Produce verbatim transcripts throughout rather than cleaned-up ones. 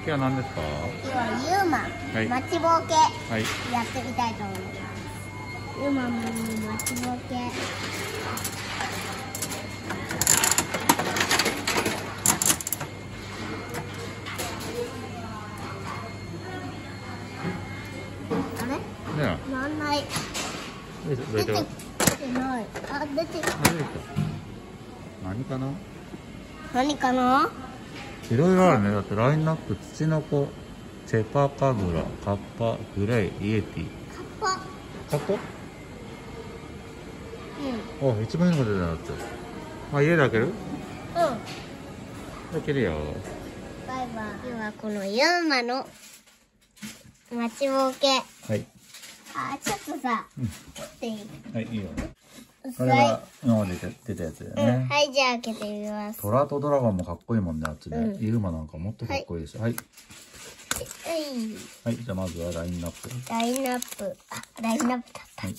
日は何ですか？ 今日はユーマ、はい、待ちぼうけ、はい、やってみたいと思います。ユーマの待ちぼうけ。あれ？ねえ。なんない。出て、出てない。あ、出てきた。 何かな？ 何かな？ いろいろあるね。だってラインナップ、ツチノコ、チェパカブラ、カッパ、グレイ、イエティ。 カッパ。 カッパ？うん。あ、一番いいのが出たなって。あ、家で開ける？うん。開けるよ。 バイバイ。今日はこのユーマの待ちぼうけ。はい。あ、ちょっとさ、うん、取っていい？ はい、いいよ。これが今まで出たやつだよね、 うん。はい、じゃあ開けてみます。 トラとドラゴンもかっこいいもんね、あっちね。うん、ユーマなんかもっとかっこいいでしょ。はい。はい。はい、じゃあまずはラインナップ。 ラインナップ。あ、ラインナップだった。はい。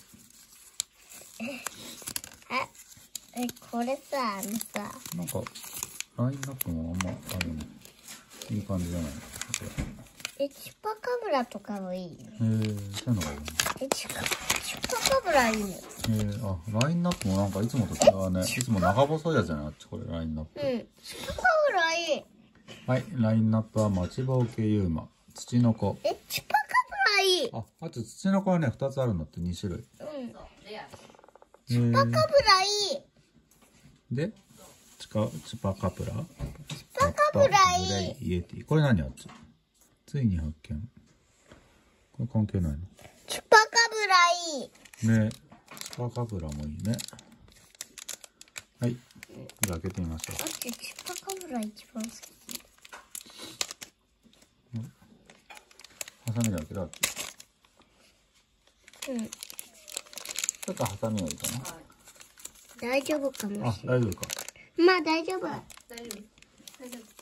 あ、え、これさ、あのさ。 なんか、ラインナップもあんまあるね。いい感じじゃない？ え、チュパカブラとかもいい。へえー、そういうのがいいね。 え、チュパ、チュパカブラいいね。 えー、あ、ラインナップもなんかいつもと違うね。いつも長細いやつじゃない？あっちこれラインナップ。 うん。チュパカブラいい。 はい、ラインナップは待ちぼうけユーマ、ツチノコ。 え、チュパカブラいい。 あ、あとツチノコはね、二つあるんだって、二種類。うん。 チュパカブラいい。で、チカ、チュパカブラ。 チュパカブラいい。 イエティ。これ何あっち？ついに発見。これ関係ないの？ チュパカブラいい。 ね、チュパカブラもいいね。はい。じゃあ開けてみましょう。 あっちチュパカブラ一番好き。 ハサミで開けたっけ？うん。ちょっとハサミがいいかな。 大丈夫かもしれない。 あ、大丈夫か。 まあ大丈夫。大丈夫。大丈夫。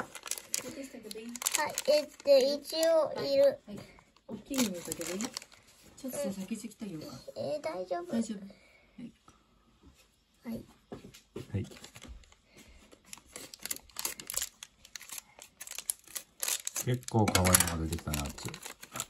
はい、えっと、一応いる。はい。 大きいのだけどいい？ちょっと先してきたよ。 えー、大丈夫。 大丈夫。 はい。 はい。結構可愛いのが出てきたな、あっち。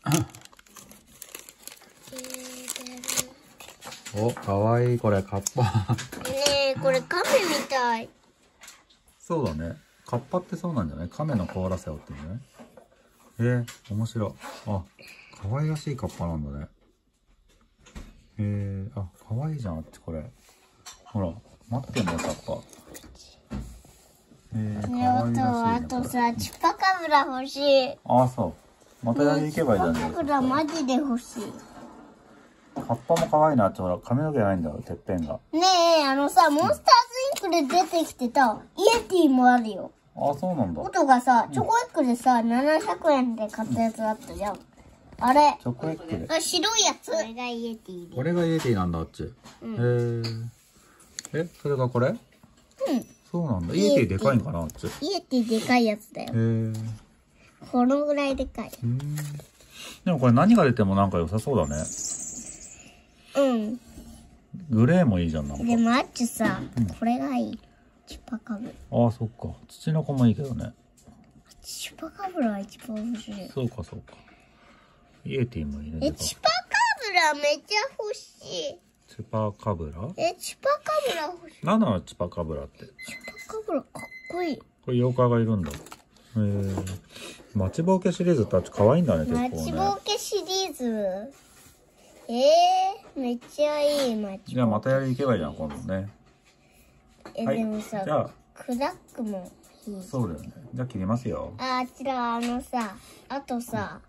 お、可愛いこれカッパ。 ねえ、これカメみたい。 そうだね。カッパってそうなんじゃない？カメの甲羅背負ってるんじゃない？えー、面白い。あ、可愛らしいカッパなんだね。えー、あ、可愛いじゃん、あっちこれ。ほら、待ってんだよ、カッパ。えー、可愛らしいね。 あとさ、チュパカブラ欲しい。 ああ、そう。またやり行けばいいじゃんね。 チュパカブラマジで欲しい。 カッパも可愛いなって、ほら、髪の毛ないんだよ、てっぺんが。 ねえ、あのさ、モンスターズインクで出てきてた、イエティもあるよ。 あ、そうなんだ。 音がさ、チョコエッグでさ、ななひゃくえんで買ったやつあったじゃん。あれ。 チョコエッグで。 あ、白いやつ。これがイエティで。 これがイエティなんだ、あっち。うん、へえ。え、それがこれ？うん。そうなんだ。イエティでかいんかな、あっち。 イエティでかいやつだよ。へえ。このぐらいでかい。うん。 でもこれ何が出てもなんか良さそうだね。 うん。 グレーもいいじゃん、なんか。 でもあっちさ、うん、これがいい。チュパカブラ。 ああ、そっか。ツチノコもいいけどね。 チュパカブラは一番欲しい。 そうか、そうか。イエティもいいね。 え、チュパカブラめっちゃ欲しい。 チュパカブラ？ え、チュパカブラ欲しい。 何なのチュパカブラって。 チュパカブラかっこいい。 これ妖怪がいるんだ。へえ。待ちぼうけシリーズたち可愛いんだね、結構ね。 待ちぼうけシリーズ。えー、めっちゃいい待ちぼうけ。 じゃあまたやり行けばいいじゃん、今度ね。 え、はい、でもさ、じゃあクラックもいい。 そうだよね。じゃあ切りますよ。 あ、あちら、あのさ、あとさ、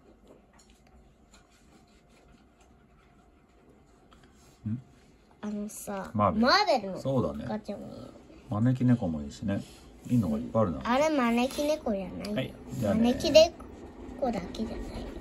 うん、あのさ、マーベル、マーベルのそうだね。 ガチャもいいよね。 招き猫もいいしね。いいのがいっぱいあるな。 あれ招き猫じゃない。はい。じゃあね。招き猫だけじゃない。